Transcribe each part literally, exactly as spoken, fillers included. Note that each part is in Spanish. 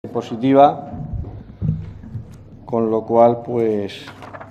positiva, con lo cual, pues,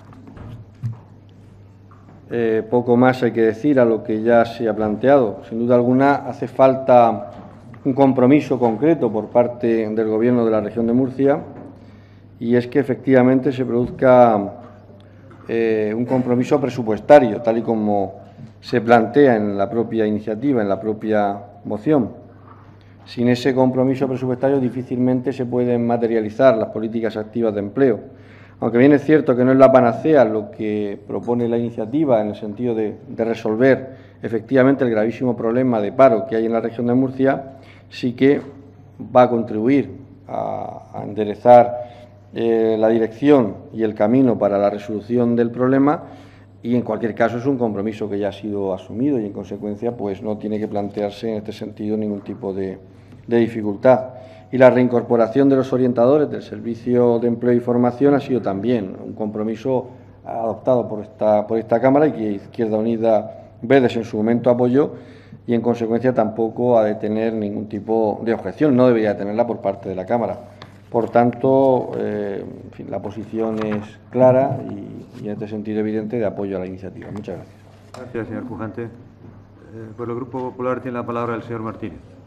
eh, poco más hay que decir a lo que ya se ha planteado. Sin duda alguna, hace falta un compromiso concreto por parte del Gobierno de la región de Murcia, y es que efectivamente se produzca eh, un compromiso presupuestario, tal y como se plantea en la propia iniciativa, en la propia moción. Sin ese compromiso presupuestario difícilmente se pueden materializar las políticas activas de empleo. Aunque bien es cierto que no es la panacea lo que propone la iniciativa en el sentido de, de resolver efectivamente el gravísimo problema de paro que hay en la región de Murcia, sí que va a contribuir a, a enderezar eh, la dirección y el camino para la resolución del problema, y en cualquier caso es un compromiso que ya ha sido asumido y en consecuencia pues no tiene que plantearse en este sentido ningún tipo de, de dificultad. Y la reincorporación de los orientadores del Servicio de Empleo y Formación ha sido también un compromiso adoptado por esta, por esta Cámara y que Izquierda Unida Verdes en su momento apoyó, y en consecuencia tampoco ha de tener ningún tipo de objeción, no debería tenerla por parte de la Cámara. Por tanto, eh, en fin, la posición es clara y, y en este sentido evidente de apoyo a la iniciativa. Muchas gracias. Gracias, señor Pujante. Eh, por el Grupo Popular tiene la palabra el señor Martínez.